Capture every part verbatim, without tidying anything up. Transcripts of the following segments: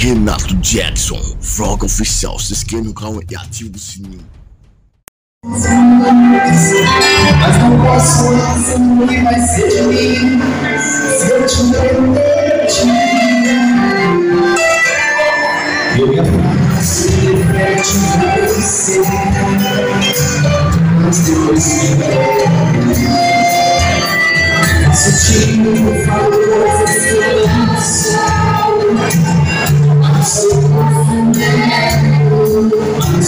Renato Jackson, vlog oficial, se inscreva no canal e ative o sininho. Mas não posso assumir mais ser de mim. Se eu te permitir, eu me afasto e reflete você. Mas depois me sutil, falo coisas que eu não sou. Mas eu confundendo, mas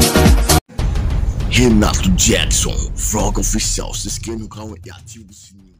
Renato Jackson, vlog oficial, se inscreva no canal e ative o sininho.